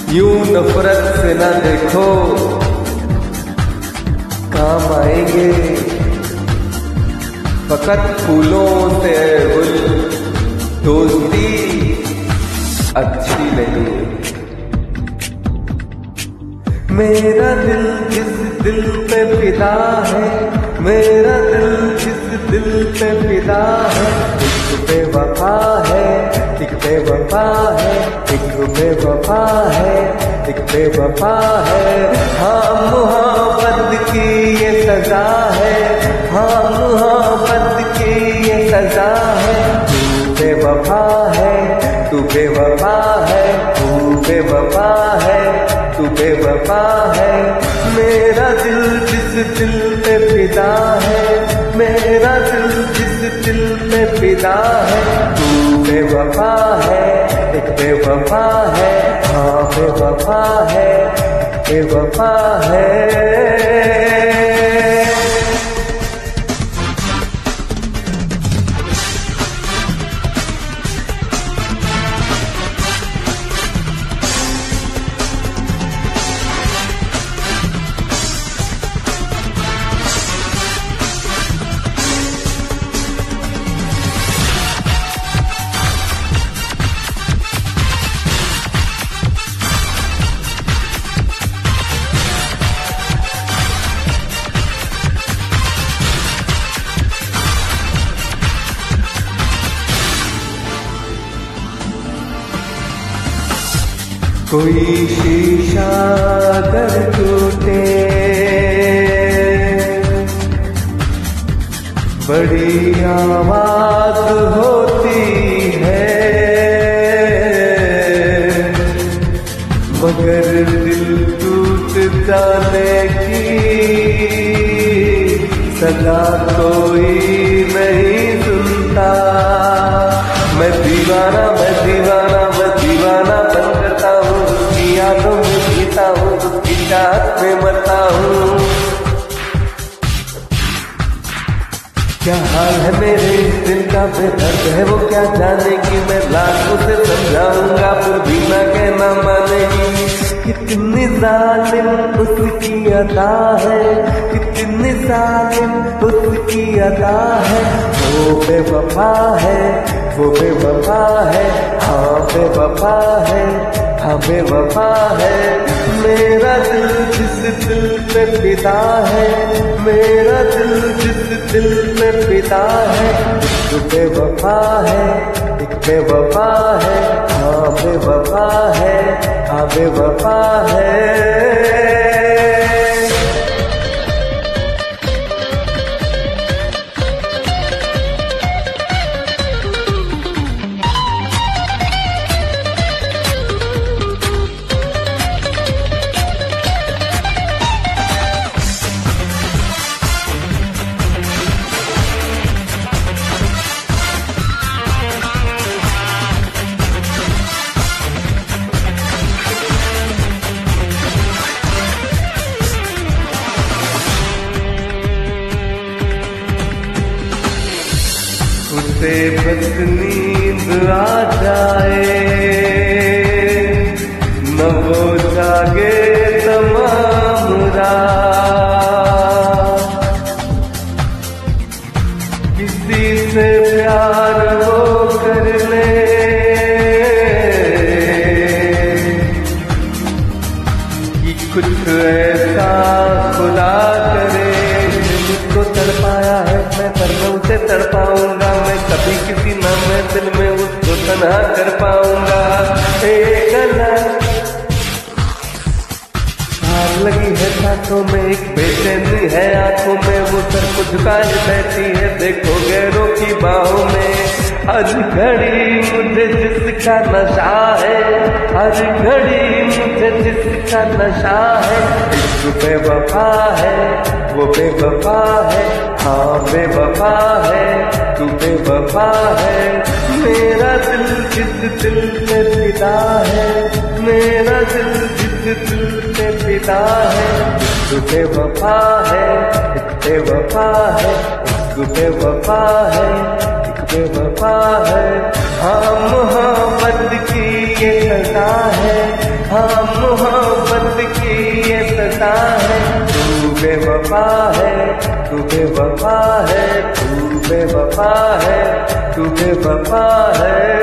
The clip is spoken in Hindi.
यूं नफरत से ना देखो, काम आएंगे फकत फूलों से गुल, दोस्ती अच्छी नहीं। मेरा दिल जिस दिल पे फिदा है, मेरा दिल जिस दिल पे फिदा है, एक बेवफा है, एक बेवफा है, एक बेवफा है, एक बेवफा है। हाँ मोहब्बत की ये सजा है, हाँ मोहब्बत की ये सजा है। तू बेवफा है, तू बेवफा है, तू बेवफा है, तू बेवफा है। मेरा दिल जिस दिल पे फिदा है, मेरा दिल जिस दिल पे फिदा है, तू बेवफा है, एक बेवफा है, हाँ बेवफा है, बेवफा है। कोई शीशा अगर टूटे, बड़ी आवाज होती है, मगर दिल टूट जाने की सदा कोई नहीं सुनता। मैं दीवाना, मैं दीवाना, मैं दीवाना बन करता हूँ, उसकी यादों में जीता हूँ, उसकी चाहत में मरता हूँ। क्या हाल है मेरे इस दिल का, बेदर्द है वो क्या जाने की। मैं लाखों से समझाऊंगा फिर भी ना कहना मानेगी। कितनी जालिम उसकी अदा है, कितनी जालिम उसकी अदा है। वो बेवफा है, वो बेवफा है, हाँ बेवफा है, हाँ बेवफा है। मेरा दिल जिस दिल पे फिदा है, मेरा दिल जिस दिल पे फिदा है, एक बेवफा है, एक बेवफा है, हाँ बेवफा है, हाँ बेवफा है। उसे बस नींद आ जाए, न वो जागे तमाम रात। किसी से प्यार वो कर ले, कि कुछ ऐसा खुदा करे। मुझको तड़पाया है, मैं तरलों से तड़पाऊंगा। मैं कभी किसी ना मैं दिल में उसको तन्हा कर पाऊंगा। एक अलग आग लगी है सांसों में, एक बेचैनी है आंखों में। वो सर को झुकाए बैठी है, देखो गैरों की बाहों में। हर घड़ी मुझे जिसका नशा है, हर घड़ी मुझे जिसका नशा है। एक बेवफा है, वो बेवफा है, हाँ बेवफा है, तू बेवफा है। मेरा दिल जिस दिल पे फिदा है, मेरा दिल जिस दिल पे फिदा है। तू बेवफा है, एक बेवफा है, बेवफा है, एक बेवफा है। हाँ मोहब्बत की ये सजा है, हाँ मोहब्बत की ये सजा है। तू बेवफा है, तू बेवफा है, तू बेवफा है, तू बेवफा है।